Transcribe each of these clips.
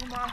immer.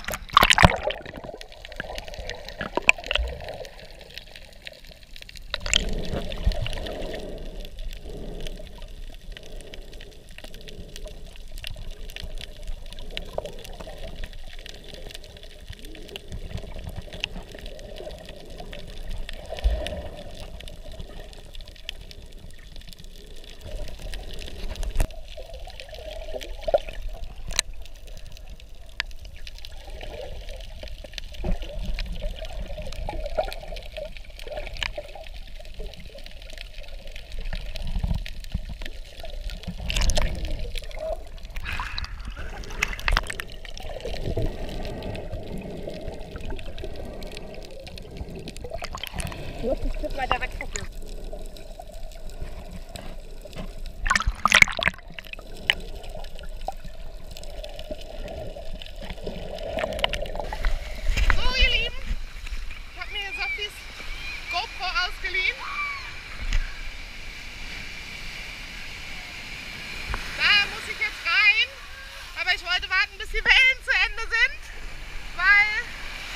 Du musst ein Stück weiter weg gucken. So ihr Lieben, ich habe mir Sophies GoPro ausgeliehen. Da muss ich jetzt rein, aber ich wollte warten, bis die Wellen zu Ende sind, weil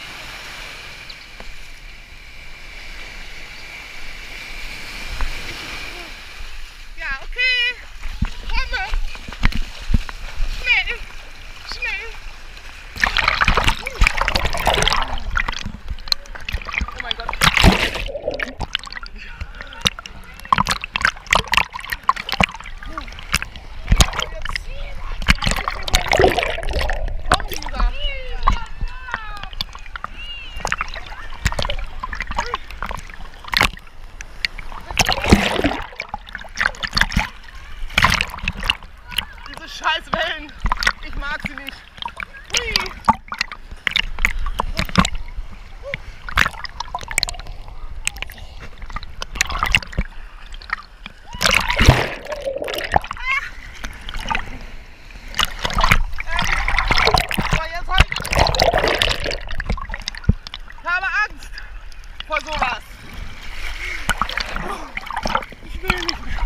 scheiß Wellen. Ich mag sie nicht. Hui. Ich habe Angst vor sowas. Ich will nicht mehr.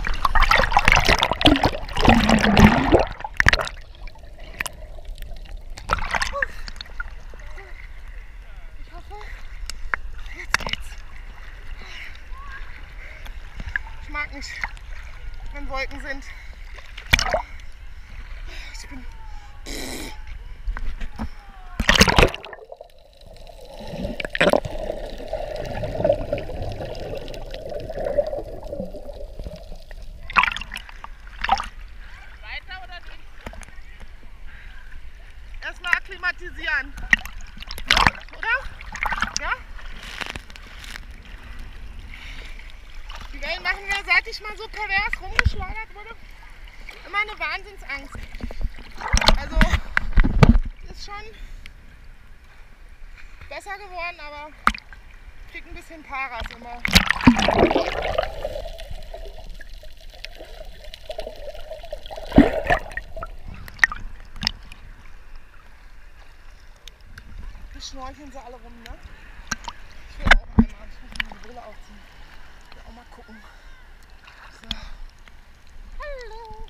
Ich mag nicht, wenn Wolken sind. Ich bin... Weiter oder nicht? Erstmal akklimatisieren. Oder? Ja? Die Wellen machen mir, seit ich mal so pervers rumgeschleudert wurde, immer eine Wahnsinnsangst. Also ist schon besser geworden, aber ich krieg ein bisschen Paras immer. Die schnorcheln sie alle rum, ne? Ich will auch einmal, ich muss mir die Brille aufziehen. Ich will auch mal gucken. So. Hallo!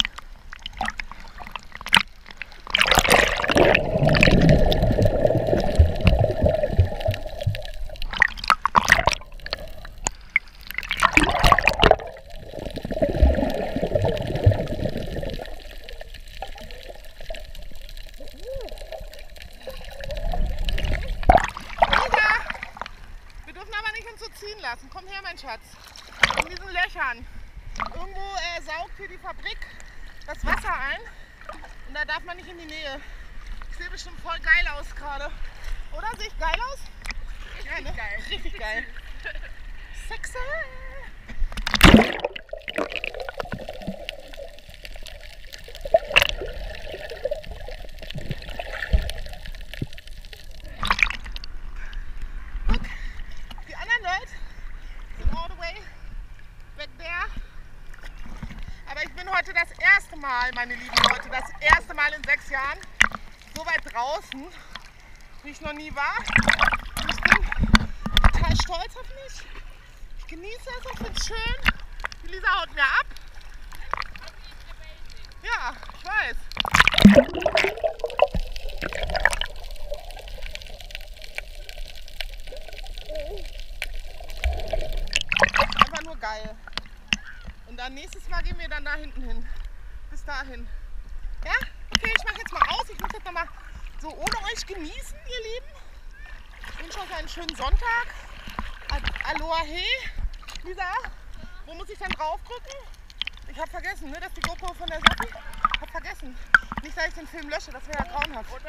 Ziehen lassen. Komm her, mein Schatz. In diesen Löchern. Irgendwo saugt hier die Fabrik das Wasser ein und da darf man nicht in die Nähe. Ich sehe bestimmt voll geil aus gerade. Oder? Sehe ich geil aus? Richtig ja, ne? geil. Richtig geil. Sexy! Guck, die anderen Leute sind all the way weg there. Aber ich bin heute das erste Mal, meine lieben Leute, das erste Mal in 6 Jahren so weit draußen, wie ich noch nie war. Und ich bin total stolz auf mich. Ich genieße es und finde es schön. Die Lisa haut mir ab. Ja, ich weiß. dann nächstes Mal gehen wir dann da hinten hin. Bis dahin. Ja? Okay, ich mache jetzt mal aus. Ich muss jetzt noch mal so ohne euch genießen, ihr Lieben. Ich wünsche euch einen schönen Sonntag. Aloha, hey. Lisa, wo muss ich dann draufdrücken? Ich habe vergessen, ne, dass die GoPro von der Sache. Ich habe vergessen. Nicht, dass ich den Film lösche, das wäre ja grauenhaft.